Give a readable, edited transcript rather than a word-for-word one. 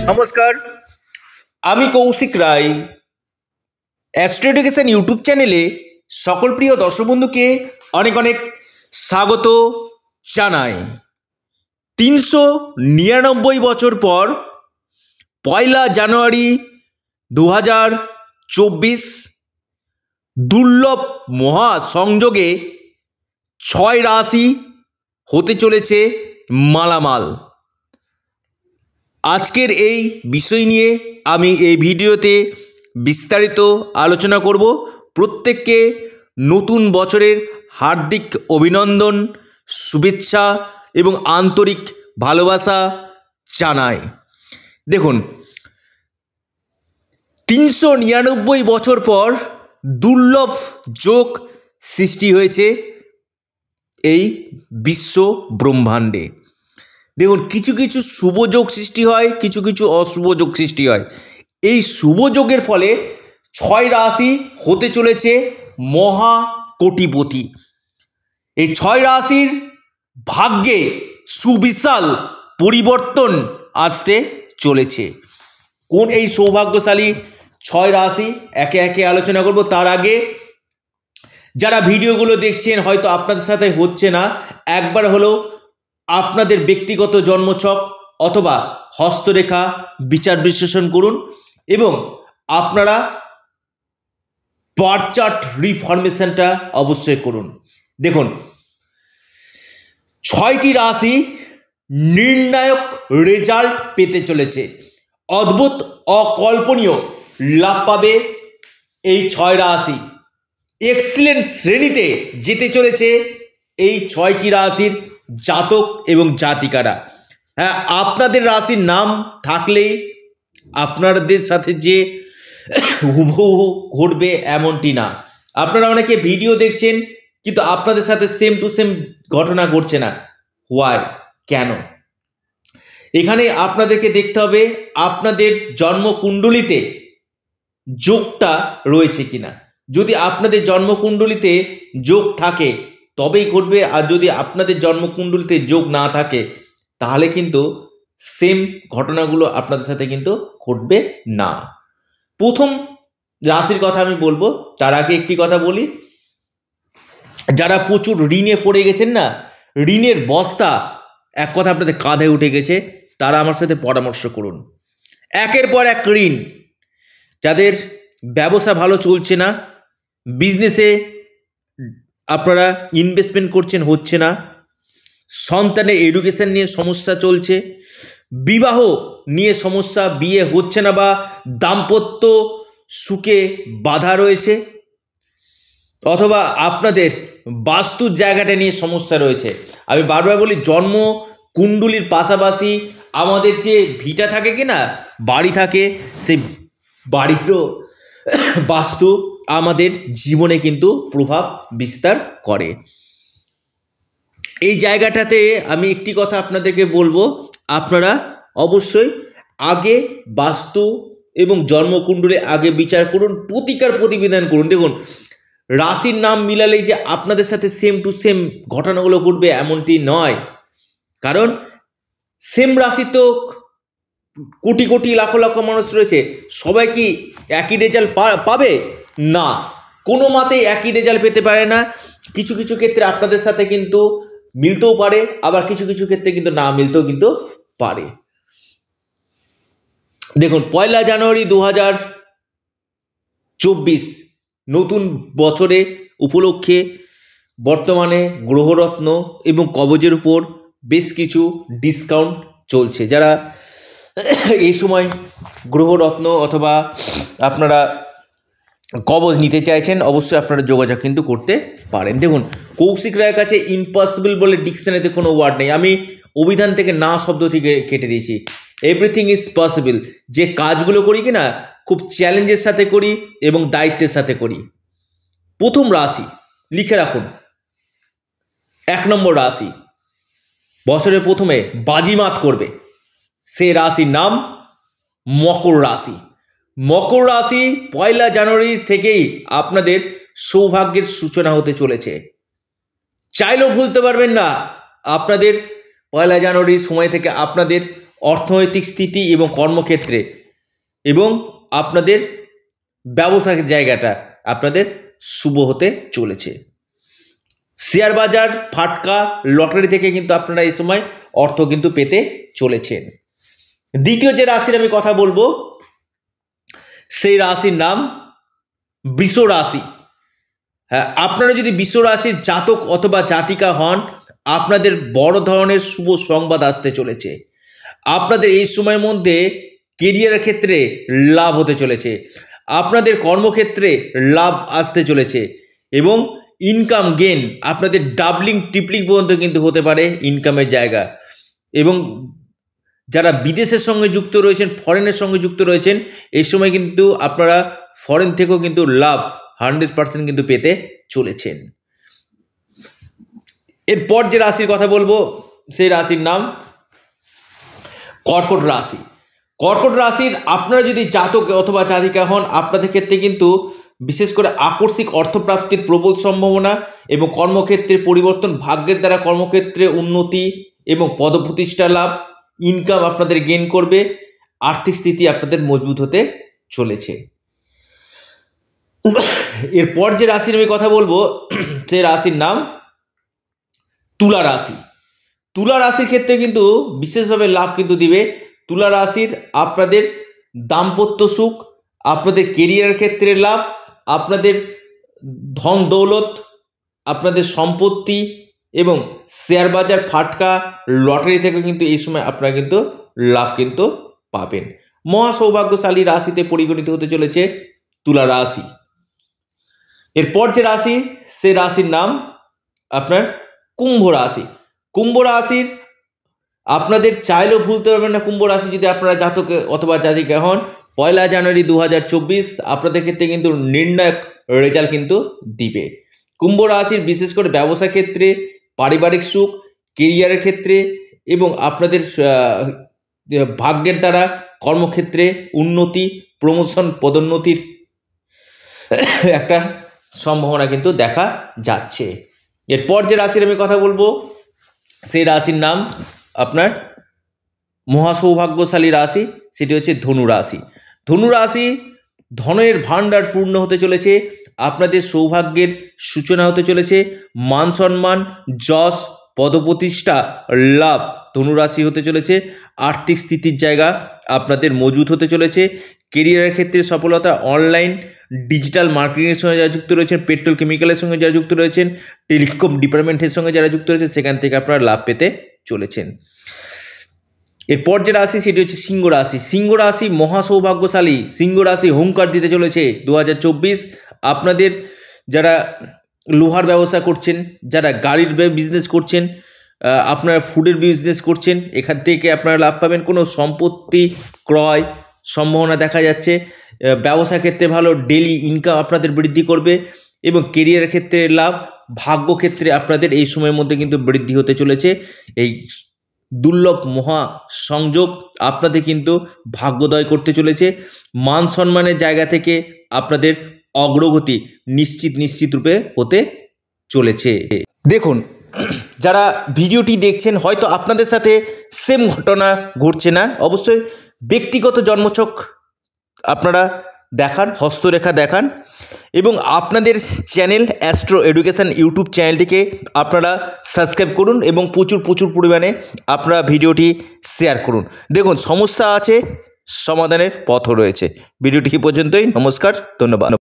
নমস্কার, আমি Koushik Roy. Astro education YouTube চ্যানেলে সকল প্রিয় দর্শক বন্ধুকে অনেক অনেক স্বাগত জানাই। ৩৯৯ বছর পর ১ জানুয়ারি ২০২৪ দুর্লভ মহাসংযোগে ৬ রাশি হতে চলেছে মালামাল। আজকের এই বিষয় নিয়ে আমি এই ভিডিওতে বিস্তারিত আলোচনা করব। প্রত্যেককে নতুন বছরের হার্দিক অভিনন্দন, শুভেচ্ছা এবং আন্তরিক ভালোবাসা জানাই। দেখুন, ৩৯৯ বছর পর দুর্লভ যোগ সৃষ্টি হয়েছে এই বিশ্ব ব্রহ্মাণ্ডে। দেখুন, কিছু কিছু শুভ যোগ সৃষ্টি হয়, কিছু কিছু অশুভ যোগ সৃষ্টি হয়। এই শুভ যোগের ফলে ৬ রাশি হতে চলেছে মহা কোটিপতি। এই ৬ রাশির ভাগ্যে সুবিশাল পরিবর্তন আসতে চলেছে। কোন এই সৌভাগ্যশালী ৬ রাশি একে একে আলোচনা করব। তার আগে যারা ভিডিওগুলো দেখছেন, হয়তো আপনাদের সাথে হচ্ছে না, একবার হলো আপনাদের ব্যক্তিগত জন্মছক অথবা হস্তরেখা বিচার বিশ্লেষণ করুন এবং আপনারা বার্থ চার্ট রিফরমেশনটা অবশ্যই করুন। দেখুন, ৬টি রাশি নির্ণায়ক রেজাল্ট পেতে চলেছে। অদ্ভুত অকল্পনীয় লাভ পাবে এই ৬ রাশি। এক্সিলেন্ট শ্রেণীতে যেতে চলেছে এই ৬টি রাশির জাতক এবং জাতিকারা। হ্যাঁ, আপনাদের রাশির নাম থাকলেই আপনাদের সাথে যে হুবহু ঘটবে এমনটি না। আপনারা অনেকে ভিডিও দেখছেন কিন্তু আপনাদের সাথে সেম টু সেম ঘটনা ঘটছে না। হোয়াই, কেন? এখানে আপনাদেরকে দেখতে হবে আপনাদের জন্মকুণ্ডলিতে যোগটা রয়েছে কিনা। যদি আপনাদের জন্মকুণ্ডলিতে যোগ থাকে তবেই ঘটবে, আর যদি আপনাদের জন্মকুণ্ডলিতে যোগ না থাকে তাহলে কিন্তু সেম ঘটনাগুলো আপনাদের সাথে কিন্তু ঘটবে না। প্রথম রাশির কথা আমি বলবো, তার আগে একটি কথা বলি। যারা প্রচুর ঋণে পড়ে গেছেন না, ঋণের বস্তা এক কথা আপনাদের কাঁধে উঠে গেছে, তারা আমার সাথে পরামর্শ করুন। একের পর এক ঋণ, যাদের ব্যবসা ভালো চলছে না, বিজনেসে আপনারা ইনভেস্টমেন্ট করছেন হচ্ছে না, সন্তানের এডুকেশন নিয়ে সমস্যা চলছে, বিবাহ নিয়ে সমস্যা, বিয়ে হচ্ছে না বা দাম্পত্য সুখে বাধা রয়েছে, অথবা আপনাদের বাস্তুর জায়গাটা নিয়ে সমস্যা রয়েছে। আমি বারবার বলি, জন্ম কুণ্ডলীর পাশাপাশি আমাদের যে ভিটা থাকে কি না, বাড়ি থাকে, সেই বাড়িরও বাস্তু আমাদের জীবনে কিন্তু প্রভাব বিস্তার করে। এই জায়গাটাতে আমি একটি কথা আপনাদেরকে বলবো, আপনারা অবশ্যই আগে বাস্তু এবং জন্মকুণ্ডলী আগে বিচার করুন, প্রতিকার প্রতিবিধান করুন। দেখুন, রাশির নাম মিলালেই যে আপনাদের সাথে সেম টু সেম ঘটনাগুলো ঘটবে এমনটি নয়। কারণ সেম রাশি তো কোটি কোটি লাখ লাখ মানুষ রয়েছে, সবাই কি একই রেজাল্ট পাবে না, কোনো মতেই একই রেজাল্ট পেতে পারে না। কিছু কিছু ক্ষেত্রে আপনাদের সাথে কিন্তু মিলতেও পারে, আবার কিছু কিছু ক্ষেত্রে কিন্তু না মিলতেও কিন্তু পারে। দেখুন, ১ জানুয়ারি ২০২৪ নতুন বছরে উপলক্ষে বর্তমানে গ্রহরত্ন এবং কবজের উপর বেশ কিছু ডিসকাউন্ট চলছে। যারা এই সময় গ্রহরত্ন অথবা আপনারা কবজ নিতে চাইছেন, অবশ্যই আপনারা যোগাযোগ কিন্তু করতে পারেন। দেখুন, কৌশিক রায়ের কাছে ইম্পসিবল বলে ডিকশনারিতে কোনো ওয়ার্ড নেই। আমি অভিধান থেকে না শব্দ থেকে কেটে দিয়েছি। Everything is possible. যে কাজগুলো করি কি না, খুব চ্যালেঞ্জের সাথে করি এবং দায়িত্বের সাথে করি। প্রথম রাশি লিখে রাখুন, ১ নম্বর রাশি বছরের প্রথমে বাজিমাত করবে, সে রাশির নাম মকর রাশি। মকর রাশি ১ জানুয়ারি থেকেই আপনাদের সৌভাগ্যের সূচনা হতে চলেছে। চাইলেও ভুলতে পারবেন না, আপনাদের ১ জানুয়ারির সময় থেকে আপনাদের অর্থনৈতিক স্থিতি এবং কর্মক্ষেত্রে এবং আপনাদের ব্যবসায়িক জায়গাটা আপনাদের শুভ হতে চলেছে। শেয়ার বাজার, ফাটকা, লটারি থেকে কিন্তু আপনারা এই সময় অর্থ কিন্তু পেতে চলেছেন। দ্বিতীয় যে রাশির আমি কথা বলবো সেই রাশির নাম বৃষ রাশি। হ্যাঁ, আপনারা যদি বৃষ রাশির জাতক অথবা জাতিকা হন, আপনাদের বড় ধরনের শুভ সংবাদ আসতে চলেছে। আপনাদের এই সময়ের মধ্যে কেরিয়ারের ক্ষেত্রে লাভ হতে চলেছে, আপনাদের কর্মক্ষেত্রে লাভ আসতে চলেছে এবং ইনকাম গেন আপনাদের ডাবলিং ট্রিপলিং পর্যন্ত কিন্তু হতে পারে ইনকামের জায়গা। এবং যারা বিদেশের সঙ্গে যুক্ত রয়েছেন, ফরেনের সঙ্গে যুক্ত রয়েছেন, এই সময় কিন্তু আপনারা ফরেন থেকেও কিন্তু লাভ 100% কিন্তু পেতে চলেছেন। এরপর যে রাশির কথা বলবো সেই রাশির নাম কর্কট রাশি। কর্কট রাশির আপনারা যদি জাতক অথবা জাতিকা হন, আপনাদের ক্ষেত্রে কিন্তু বিশেষ করে আকস্মিক অর্থপ্রাপ্তির প্রবল সম্ভাবনা এবং কর্মক্ষেত্রে পরিবর্তন, ভাগ্যের দ্বারা কর্মক্ষেত্রে উন্নতি এবং পদপ্রতিষ্ঠা লাভ, ইনকাম আপনাদের গেইন করবে, আর্থিক স্থিতি আপনাদের মজবুত হতে চলেছে। এরপর যে রাশির আমি কথা বলবো সেই রাশির নাম তুলা রাশি। তুলা রাশির ক্ষেত্রে কিন্তু বিশেষভাবে লাভ কিন্তু দিবে। তুলা রাশির আপনাদের দাম্পত্য সুখ, আপনাদের কেরিয়ারের ক্ষেত্রে লাভ, আপনাদের ধন দৌলত, আপনাদের সম্পত্তি এবং শেয়ার বাজার, ফাটকা, লটারি থেকে কিন্তু এই সময় আপনারা কিন্তু লাভ কিন্তু পাবেন। মহা সৌভাগ্যশালী রাশিতে পরিগণিত হতে চলেছে তুলা রাশি। এরপর যে রাশি সে রাশির নাম আপনার কুম্ভ রাশি। কুম্ভ রাশির আপনাদের চাইলেও ভুলতে পারবেন না কুম্ভ রাশি যদি আপনারা জাতক অথবা জাতিকা হন। 1 জানুয়ারি 2024 আপনাদের ক্ষেত্রে কিন্তু নির্ণায়ক রেজাল্ট কিন্তু দিবে। কুম্ভ রাশির বিশেষ করে ব্যবসা ক্ষেত্রে, পারিবারিক সুখ, কেরিয়ারের ক্ষেত্রে এবং আপনাদের ভাগ্যের দ্বারা কর্মক্ষেত্রে উন্নতি, প্রমোশন, পদোন্নতির একটা সম্ভাবনা কিন্তু দেখা যাচ্ছে। এরপর যে রাশির আমি কথা বলবো সেই রাশির নাম আপনার মহাসৌভাগ্যশালী রাশি, সেটি হচ্ছে ধনু রাশি। ধনু রাশি ধনের ভাণ্ডার পূর্ণ হতে চলেছে, আপনাদের সৌভাগ্যের সূচনা হতে চলেছে, মান সম্মান, যশ, পদপ্রতিষ্ঠা লাভ ধনুরাশি হতে চলেছে, আর্থিক স্থিতির জায়গা আপনাদের মজবুত হতে চলেছে, কেরিয়ারের ক্ষেত্রে সফলতা, অনলাইন ডিজিটাল মার্কেটিংয়ের সঙ্গে যারা যুক্ত রয়েছেন, পেট্রোল কেমিক্যালের সঙ্গে যারা যুক্ত রয়েছেন, টেলিকম ডিপার্টমেন্টের সঙ্গে যারা যুক্ত রয়েছেন, সেখান থেকে আপনারা লাভ পেতে চলেছেন। এরপর যে রাশি সেটি হচ্ছে সিংহ রাশি। সিংহ রাশি মহা সৌভাগ্যশালী, সিংহ রাশি হুঙ্কার দিতে চলেছে 2024। আপনাদের যারা লোহার ব্যবসা করছেন, যারা গাড়ির বিজনেস করছেন, আপনারা ফুডের বিজনেস করছেন, এখান থেকে আপনারা লাভ পাবেন। কোনো সম্পত্তি ক্রয় সম্ভাবনা দেখা যাচ্ছে, ব্যবসা ক্ষেত্রে ভালো, ডেলি ইনকাম আপনাদের বৃদ্ধি করবে এবং কেরিয়ারের ক্ষেত্রে লাভ, ভাগ্য ক্ষেত্রে আপনাদের এই সময়ের মধ্যে কিন্তু বৃদ্ধি হতে চলেছে। এই দুর্লভ মহা সংযোগ আপনাদের কিন্তু ভাগ্যোদয় করতে চলেছে। মান সম্মানের জায়গা থেকে আপনাদের অগ্রগতি নিশ্চিত রূপে হতে চলেছে। দেখুন, যারা ভিডিওটি দেখছেন হয়তো আপনাদের সাথে সেম ঘটনা ঘটছে না, অবশ্যই ব্যক্তিগত জন্মছক আপনারা দেখান, হস্তরেখা দেখান এবং আপনাদের চ্যানেল অ্যাস্ট্রো এডুকেশন ইউটিউব চ্যানেলটিকে আপনারা সাবস্ক্রাইব করুন এবং প্রচুর পরিমাণে আপনারা ভিডিওটি শেয়ার করুন। দেখুন, সমস্যা আছে, সমাধানের পথও রয়েছে। ভিডিওটি পর্যন্তই। নমস্কার, ধন্যবাদ।